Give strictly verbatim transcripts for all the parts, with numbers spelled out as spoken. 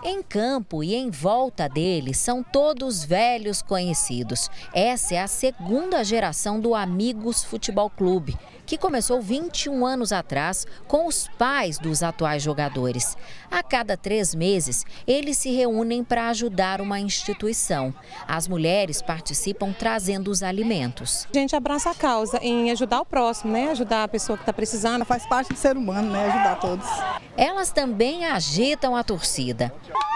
Em campo e em volta dele são todos velhos conhecidos. Essa é a segunda geração do Amigos Futebol Clube, que começou vinte e um anos atrás com os pais dos atuais jogadores. A cada três meses, eles se reúnem para ajudar uma instituição. As mulheres participam trazendo os alimentos. A gente abraça a causa em ajudar o próximo, né? Ajudar a pessoa que está precisando. Faz parte do ser humano, né? Ajudar todos. Elas também agitam a torcida.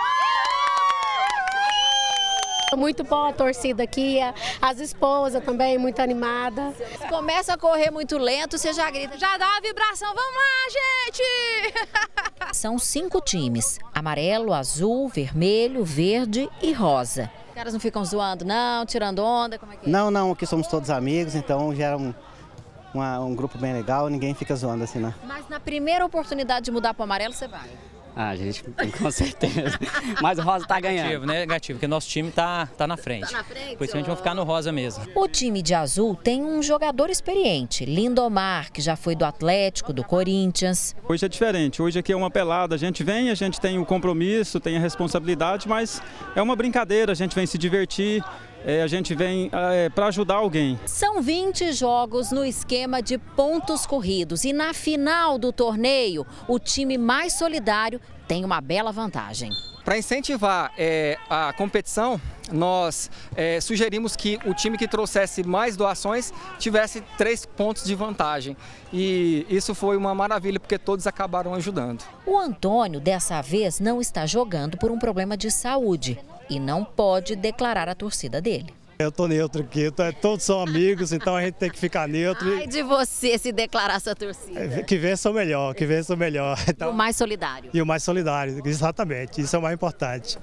Muito boa a torcida aqui, as esposas também muito animadas. Começa a correr muito lento, você já grita, já dá uma vibração, vamos lá, gente! São cinco times, amarelo, azul, vermelho, verde e rosa. Os caras não ficam zoando não, tirando onda, como é que é? Não, não, aqui somos todos amigos, então gera um, uma, um grupo bem legal, ninguém fica zoando assim, não. Mas na primeira oportunidade de mudar para o amarelo, você vai? Ah, gente, com certeza. Mas o rosa tá ganhando. Negativo, né? Negativo, porque o nosso time tá, tá na frente. Tá na frente? Por isso a gente vai ficar no rosa mesmo. O time de azul tem um jogador experiente, Lindomar, que já foi do Atlético, do Corinthians. Hoje é diferente, hoje aqui é uma pelada, a gente vem, a gente tem o compromisso, tem a responsabilidade, mas é uma brincadeira, a gente vem se divertir. É, a gente vem é, para ajudar alguém. São vinte jogos no esquema de pontos corridos e na final do torneio, o time mais solidário tem uma bela vantagem. Para incentivar é, a competição, nós é, sugerimos que o time que trouxesse mais doações tivesse três pontos de vantagem. E isso foi uma maravilha, porque todos acabaram ajudando. O Antônio, dessa vez, não está jogando por um problema de saúde e não pode declarar a torcida dele. Eu tô neutro aqui, todos são amigos, então a gente tem que ficar neutro. Ai de você se declarar sua torcida. Que vença o melhor, que vença o melhor. Então, e o mais solidário. E o mais solidário, exatamente, isso é o mais importante.